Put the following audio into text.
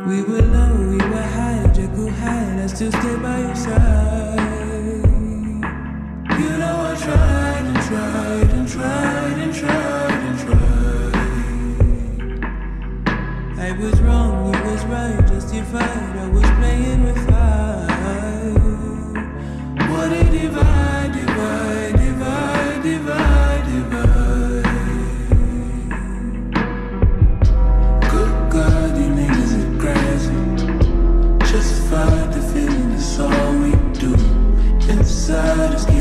We were low, we were high, Jekyll high, I still stay by your side. You know I tried and tried and tried and tried and tried. I was wrong, you was right, justified, I was playing with fire. What a divide, divide, divide, divide, divide. Good God, you niggas are crazy. Justified the feeling, that's all we do. Inside us.